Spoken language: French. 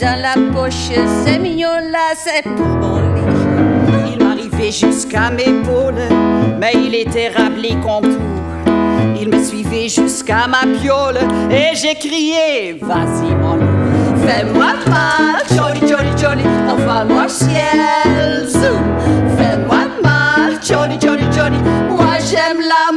dans la poche, c'est mignon là, c'est pour mon lit. Il m'arrivait jusqu'à mes épaules, mais il était rappelé contour. Il me suivait jusqu'à ma piole et j'ai crié, vas-y mon loup, fais-moi mal, joli, joli, joli, envoie-moi au ciel, zoom. Fais-moi mal, joli, joli, joli, moi j'aime la